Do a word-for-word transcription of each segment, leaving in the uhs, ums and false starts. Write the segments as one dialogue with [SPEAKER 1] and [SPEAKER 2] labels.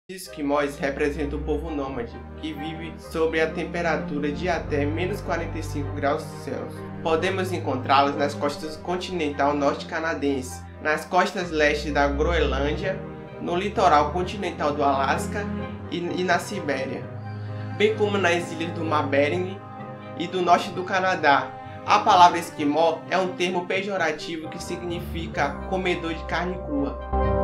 [SPEAKER 1] Os esquimós representam o povo nômade, que vive sob a temperatura de até menos quarenta e cinco graus Celsius. Podemos encontrá-los nas costas continental norte canadense, nas costas leste da Groenlândia, no litoral continental do Alasca e, e na Sibéria, bem como nas ilhas do Mar Bering e do norte do Canadá. A palavra esquimó é um termo pejorativo que significa comedor de carne crua.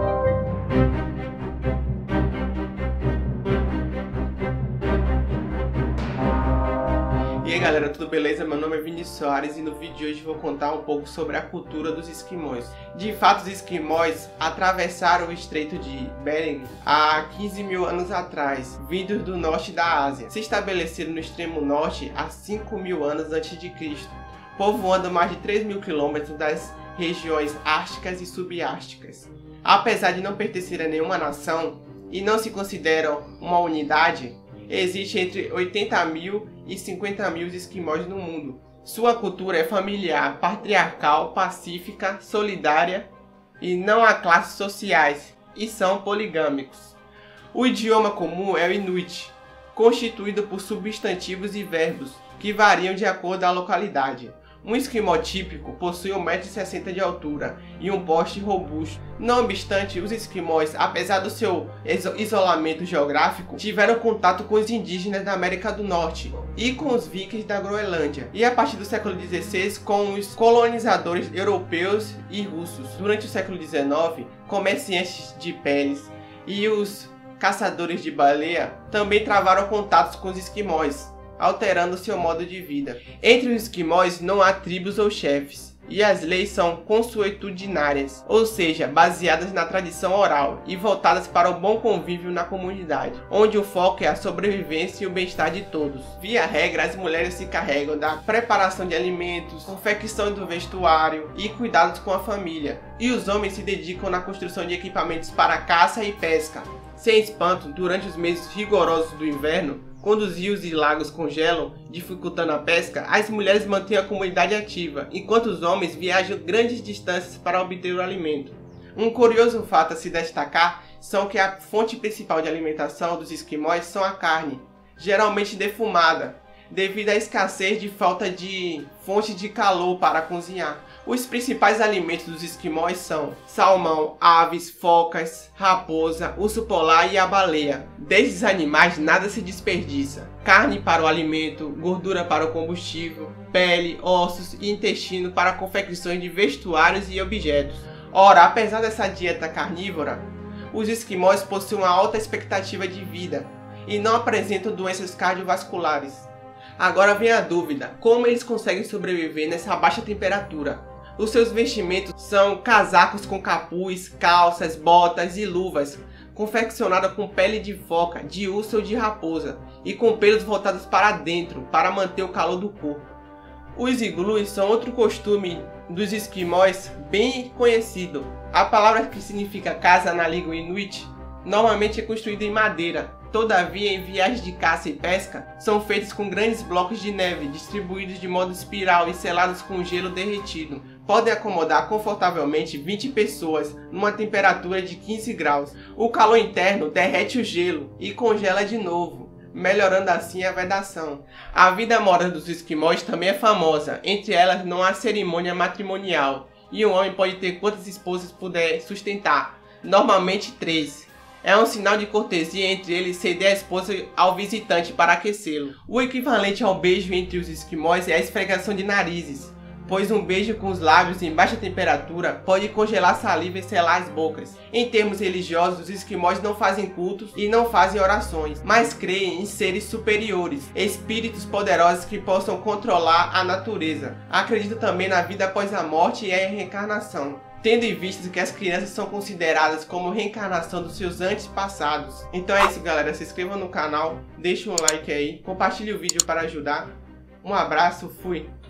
[SPEAKER 1] E aí galera, tudo beleza? Meu nome é Vinícius Soares e no vídeo de hoje vou contar um pouco sobre a cultura dos esquimós. De fato, os esquimós atravessaram o Estreito de Bering há quinze mil anos atrás, vindos do norte da Ásia. Se estabeleceram no extremo norte há cinco mil anos antes de Cristo, povoando mais de três mil quilômetros das regiões árticas e subárticas. Apesar de não pertencer a nenhuma nação e não se consideram uma unidade, existe entre oitenta mil e cinquenta mil esquimós no mundo. Sua cultura é familiar, patriarcal, pacífica, solidária e não há classes sociais, e são poligâmicos. O idioma comum é o Inuit, constituído por substantivos e verbos que variam de acordo com a localidade. Um esquimó típico possui um metro e sessenta de altura e um porte robusto. Não obstante, os esquimós, apesar do seu isolamento geográfico, tiveram contato com os indígenas da América do Norte e com os vikings da Groenlândia, e a partir do século dezesseis com os colonizadores europeus e russos. Durante o século dezenove, comerciantes de peles e os caçadores de baleia também travaram contatos com os esquimós, alterando seu modo de vida. Entre os esquimós não há tribos ou chefes, e as leis são consuetudinárias, ou seja, baseadas na tradição oral e voltadas para o bom convívio na comunidade, onde o foco é a sobrevivência e o bem-estar de todos. Via regra, as mulheres se carregam da preparação de alimentos, confecção do vestuário e cuidados com a família, e os homens se dedicam na construção de equipamentos para caça e pesca. Sem espanto, durante os meses rigorosos do inverno, quando os rios e lagos congelam, dificultando a pesca, as mulheres mantêm a comunidade ativa, enquanto os homens viajam grandes distâncias para obter o alimento. Um curioso fato a se destacar são que a fonte principal de alimentação dos esquimós são a carne, geralmente defumada, devido à escassez de falta de fonte de calor para cozinhar. Os principais alimentos dos esquimós são salmão, aves, focas, raposa, urso polar e a baleia. Desses animais nada se desperdiça. Carne para o alimento, gordura para o combustível, pele, ossos e intestino para confecções de vestuários e objetos. Ora, apesar dessa dieta carnívora, os esquimós possuem uma alta expectativa de vida e não apresentam doenças cardiovasculares. Agora vem a dúvida, como eles conseguem sobreviver nessa baixa temperatura? Os seus vestimentos são casacos com capuz, calças, botas e luvas, confeccionadas com pele de foca, de urso ou de raposa, e com pelos voltados para dentro, para manter o calor do corpo. Os iglus são outro costume dos esquimós bem conhecido. A palavra que significa casa na língua inuit normalmente é construída em madeira. Todavia, em viagens de caça e pesca, são feitos com grandes blocos de neve, distribuídos de modo espiral e selados com gelo derretido. Podem acomodar confortavelmente vinte pessoas, numa temperatura de quinze graus. O calor interno derrete o gelo e congela de novo, melhorando assim a vedação. A vida amorosa dos esquimós também é famosa. Entre elas não há cerimônia matrimonial, e um homem pode ter quantas esposas puder sustentar, normalmente três. É um sinal de cortesia entre eles ceder a esposa ao visitante para aquecê-lo. O equivalente ao beijo entre os esquimós é a esfregação de narizes, pois um beijo com os lábios em baixa temperatura pode congelar saliva e selar as bocas. Em termos religiosos, os esquimós não fazem cultos e não fazem orações, mas creem em seres superiores, espíritos poderosos que possam controlar a natureza. Acreditam também na vida após a morte e a reencarnação, tendo em vista que as crianças são consideradas como reencarnação dos seus antepassados. Então é isso galera, se inscreva no canal, deixe um like aí, compartilhe o vídeo para ajudar. Um abraço, fui!